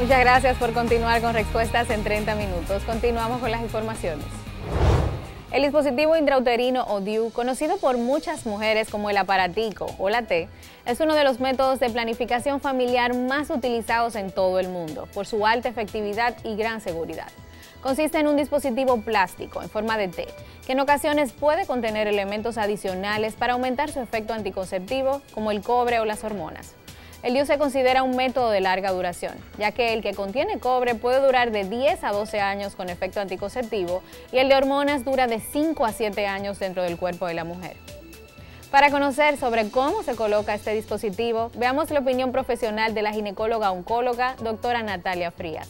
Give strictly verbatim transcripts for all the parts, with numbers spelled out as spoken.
Muchas gracias por continuar con Respuestas en treinta minutos. Continuamos con las informaciones. El dispositivo intrauterino o D I U, conocido por muchas mujeres como el aparatico o la T, es uno de los métodos de planificación familiar más utilizados en todo el mundo, por su alta efectividad y gran seguridad. Consiste en un dispositivo plástico en forma de T, que en ocasiones puede contener elementos adicionales para aumentar su efecto anticonceptivo, como el cobre o las hormonas. El D I U se considera un método de larga duración, ya que el que contiene cobre puede durar de diez a doce años con efecto anticonceptivo y el de hormonas dura de cinco a siete años dentro del cuerpo de la mujer. Para conocer sobre cómo se coloca este dispositivo, veamos la opinión profesional de la ginecóloga oncóloga, doctora Natalia Frías.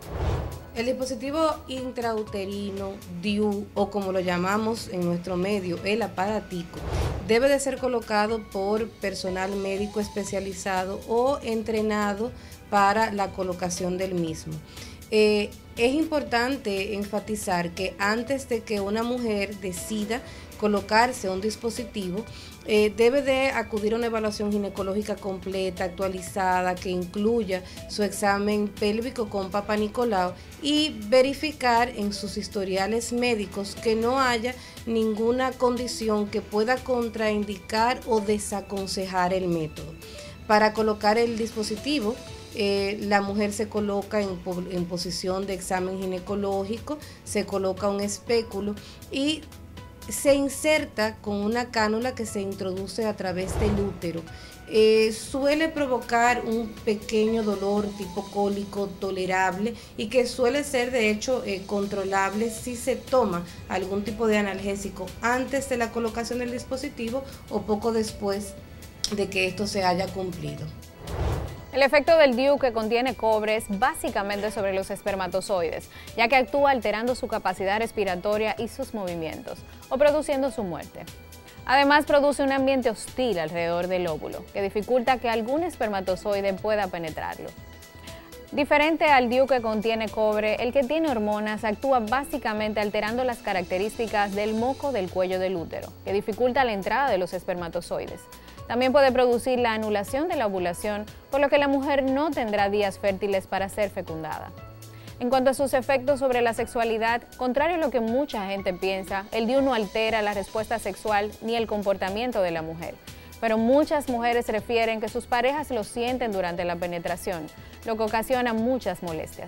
El dispositivo intrauterino, D I U, o como lo llamamos en nuestro medio, el aparatico, debe de ser colocado por personal médico especializado o entrenado para la colocación del mismo. Eh, es importante enfatizar que antes de que una mujer decida colocarse un dispositivo, eh, debe de acudir a una evaluación ginecológica completa, actualizada, que incluya su examen pélvico con Papa Nicolau y verificar en sus historiales médicos que no haya ninguna condición que pueda contraindicar o desaconsejar el método. Para colocar el dispositivo, Eh, la mujer se coloca en, en posición de examen ginecológico, se coloca un espéculo y se inserta con una cánula que se introduce a través del útero. Eh, suele provocar un pequeño dolor tipo cólico tolerable y que suele ser de hecho eh, controlable si se toma algún tipo de analgésico antes de la colocación del dispositivo o poco después de que esto se haya cumplido. El efecto del D I U que contiene cobre es básicamente sobre los espermatozoides, ya que actúa alterando su capacidad respiratoria y sus movimientos, o produciendo su muerte. Además, produce un ambiente hostil alrededor del óvulo, que dificulta que algún espermatozoide pueda penetrarlo. Diferente al D I U que contiene cobre, el que tiene hormonas actúa básicamente alterando las características del moco del cuello del útero, que dificulta la entrada de los espermatozoides. También puede producir la anulación de la ovulación, por lo que la mujer no tendrá días fértiles para ser fecundada. En cuanto a sus efectos sobre la sexualidad, contrario a lo que mucha gente piensa, el D I U no altera la respuesta sexual ni el comportamiento de la mujer. Pero muchas mujeres refieren que sus parejas lo sienten durante la penetración, lo que ocasiona muchas molestias.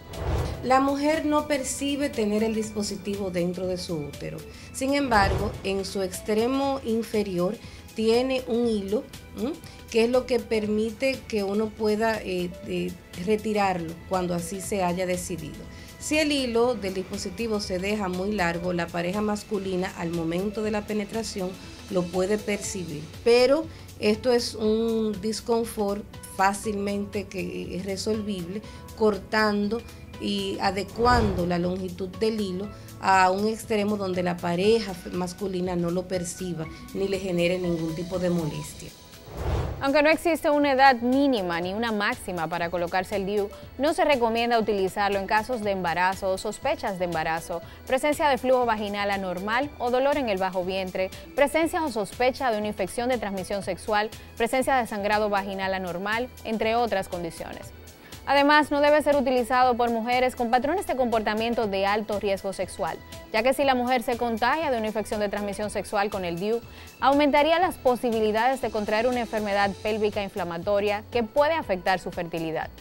La mujer no percibe tener el dispositivo dentro de su útero. Sin embargo, en su extremo inferior tiene un hilo, ¿m? que es lo que permite que uno pueda eh, eh, retirarlo cuando así se haya decidido. Si el hilo del dispositivo se deja muy largo, la pareja masculina al momento de la penetración lo puede percibir, pero esto es un disconfort fácilmente que es resolvible cortando y adecuando la longitud del hilo a un extremo donde la pareja masculina no lo perciba ni le genere ningún tipo de molestia. Aunque no existe una edad mínima ni una máxima para colocarse el D I U, no se recomienda utilizarlo en casos de embarazo o sospechas de embarazo, presencia de flujo vaginal anormal o dolor en el bajo vientre, presencia o sospecha de una infección de transmisión sexual, presencia de sangrado vaginal anormal, entre otras condiciones. Además, no debe ser utilizado por mujeres con patrones de comportamiento de alto riesgo sexual, ya que si la mujer se contagia de una infección de transmisión sexual con el D I U, aumentaría las posibilidades de contraer una enfermedad pélvica inflamatoria que puede afectar su fertilidad.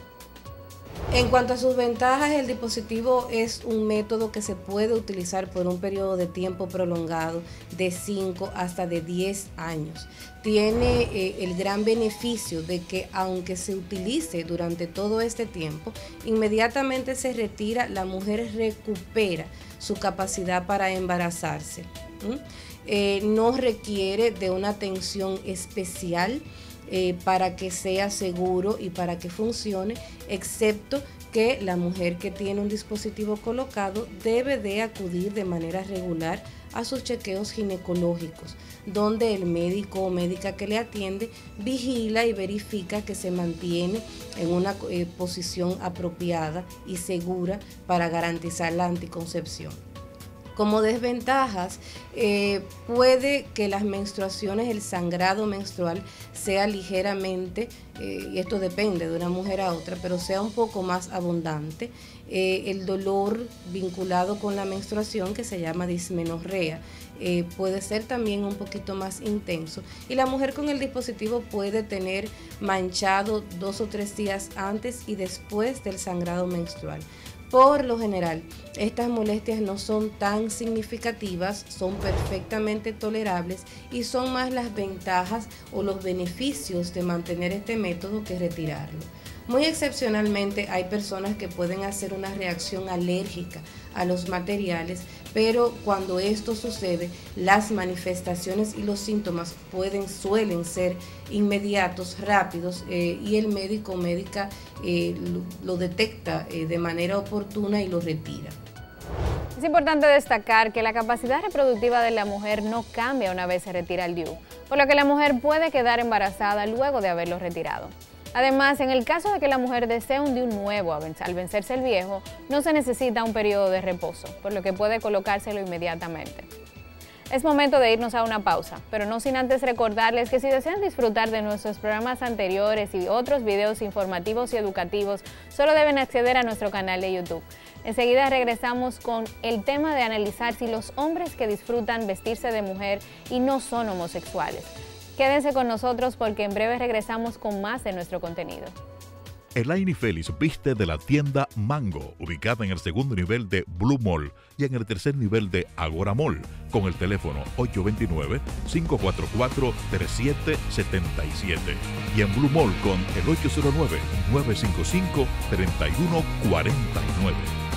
En cuanto a sus ventajas, el dispositivo es un método que se puede utilizar por un periodo de tiempo prolongado de cinco hasta de diez años. Tiene eh, el gran beneficio de que aunque se utilice durante todo este tiempo, inmediatamente se retira, la mujer recupera su capacidad para embarazarse. ¿Mm? Eh, no requiere de una atención especial Eh, para que sea seguro y para que funcione, excepto que la mujer que tiene un dispositivo colocado debe de acudir de manera regular a sus chequeos ginecológicos, donde el médico o médica que le atiende vigila y verifica que se mantiene en una eh, posición apropiada y segura para garantizar la anticoncepción. Como desventajas, eh, puede que las menstruaciones, el sangrado menstrual sea ligeramente, eh, y esto depende de una mujer a otra, pero sea un poco más abundante. Eh, el dolor vinculado con la menstruación, que se llama dismenorrea, eh, puede ser también un poquito más intenso, y la mujer con el dispositivo puede tener manchado dos o tres días antes y después del sangrado menstrual. Por lo general, estas molestias no son tan significativas, son perfectamente tolerables y son más las ventajas o los beneficios de mantener este método que retirarlo. Muy excepcionalmente hay personas que pueden hacer una reacción alérgica a los materiales, pero cuando esto sucede, las manifestaciones y los síntomas pueden, suelen ser inmediatos, rápidos, eh, y el médico o médica eh, lo, lo detecta eh, de manera oportuna y lo retira. Es importante destacar que la capacidad reproductiva de la mujer no cambia una vez se retira el D I U, por lo que la mujer puede quedar embarazada luego de haberlo retirado. Además, en el caso de que la mujer desee un D I U nuevo al vencerse el viejo, no se necesita un periodo de reposo, por lo que puede colocárselo inmediatamente. Es momento de irnos a una pausa, pero no sin antes recordarles que si desean disfrutar de nuestros programas anteriores y otros videos informativos y educativos, solo deben acceder a nuestro canal de YouTube. Enseguida regresamos con el tema de analizar si los hombres que disfrutan vestirse de mujer y no son homosexuales. Quédense con nosotros porque en breve regresamos con más de nuestro contenido. Elaine Félix viste de la tienda Mango, ubicada en el segundo nivel de Blue Mall y en el tercer nivel de Agora Mall, con el teléfono ocho dos nueve, cinco cuatro cuatro, tres siete siete siete y en Blue Mall con el ocho cero nueve, nueve cinco cinco, tres uno cuatro nueve.